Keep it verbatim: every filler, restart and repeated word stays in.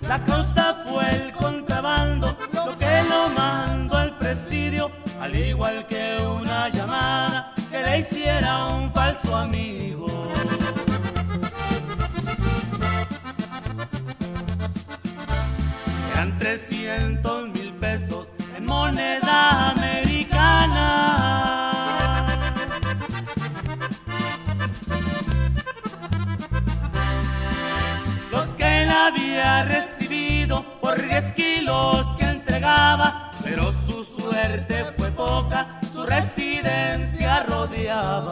La causa fue el contrabando, lo que lo mandó al presidio, al igual que una llamada que le hiciera un falso amigo. Eran trescientos mil pesos en moneda americana. Los que él había recibido por diez kilos que entregaba, pero su suerte fue poca, su residencia rodeaba.